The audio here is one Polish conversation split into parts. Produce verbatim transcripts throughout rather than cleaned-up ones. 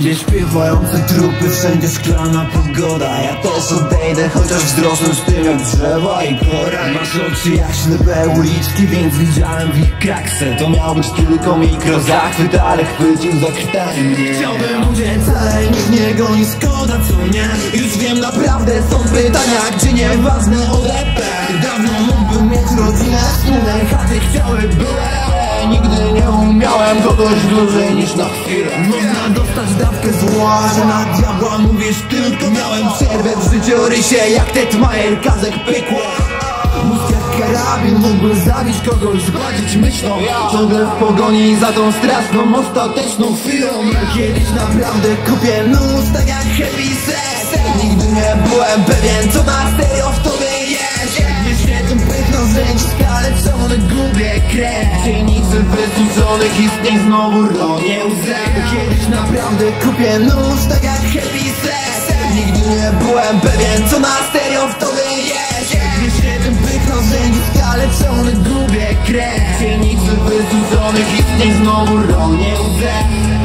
Wszędzie śpiewające trupy, wszędzie szklana pogoda. Ja też odejdę, chociaż wzrosnę z tym jak drzewa i kora. Masz oczy jak ślepe uliczki, więc widziałem w ich kraksę. To miał być tylko mikrozachwyt, ale chwycił za krtanie mnie. Chciałbym uciec, ale nikt nie goni, szkoda co nie. Już wiem, naprawdę są pytania, gdzie nieważne O D P. Dawno mógłbym mieć rodzinę, wspólne chaty chciały były, ale nigdy nie umiałem kogoś dłużej niż na chwilę. Można dostać dawkę zła, że na diabła mówisz tylko. Miałem przerwę w życiorysie, jak Ted Majer, kazek pykło. Mózg jak karabin, mógłbym zabić kogoś, zgładzić myślą. Ciągle w pogoni za tą straszną, ostateczną chwilą. Kiedyś naprawdę kupię nóż, tak jak Happy Sex. Nigdy nie byłem pewien, co na serio w tobie jest. Jakby się tym pychnął zręcz, skaleczony, gubię krew. W dzielnicy wysłużonych istnień znowu ronię łzę. Kiedyś naprawdę kupię nóż, tak jak Happy Sex. Nigdy nie byłem pewien, co na serio w tobie jest. Jakby się tym pychnął zręcz, skaleczony, gubię krew. W dzielnicy wysłużonych istnień znowu ronię łzę.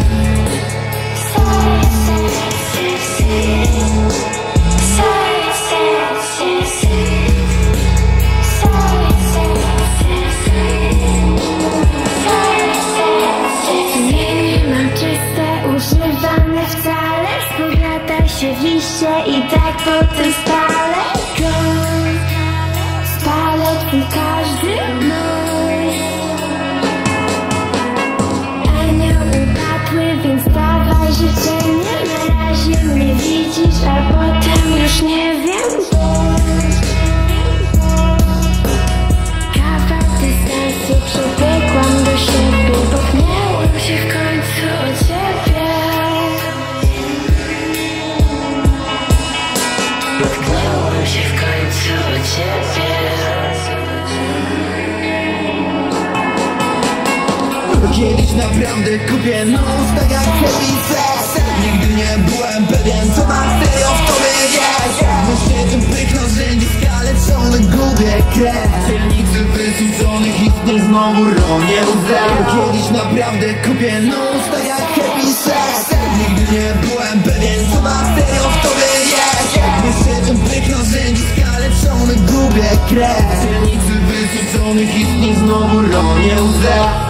Używane wcale, spowiada się w liście i tak potem spalę go. Spalę twój każdy mój. Anioł upadły, więc dawaj życzenie. Na razie mnie widzisz, a potem już nie wiem. Kawał dystansu przebiegłam do siebie, popchnęłam się w końcu o ciebie. Popchnęłam się w końcu o ciebie. Kiedyś naprawdę kupię nóż, tak jak Happy Sex. Nigdy nie byłem pewien, co na serio w tobie jest. Myślę, tym pyknął rzędzie, skaleczony, gubię krew. W dzielnicy wysłużonych istnień znowu ronię łzę. Kiedyś naprawdę kupię nóż, tak jak Happy Sex. Nigdy nie byłem pewien, co na serio w tobie jest. Myślę, tym pyknął rzędzie, skaleczony, gubię krew. W dzielnicy wysłużonych istnień znowu ronię łzę.